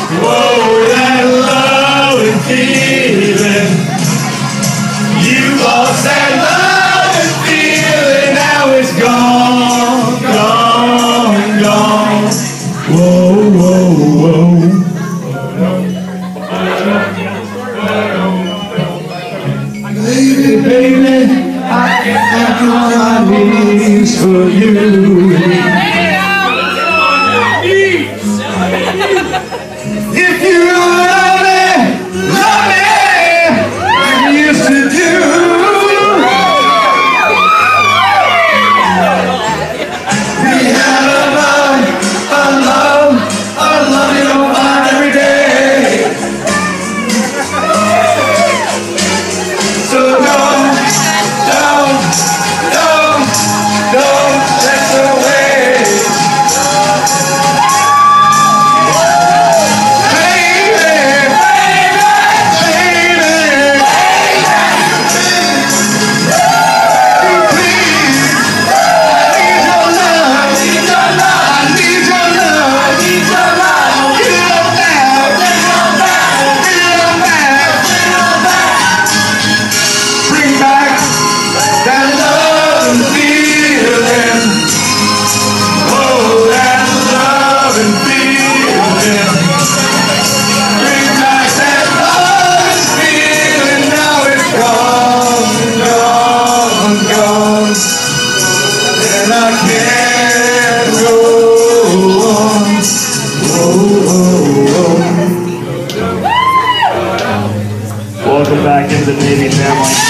Whoa, that love and feeling. You lost that love and feeling. Now it's gone, gone, gone. Whoa, whoa, whoa. Baby, baby, I get down on my knees for you. If you love me like you used to do. We had a love you don't find every day. So don't let the way. And I can't go on. Welcome back into the Navy family.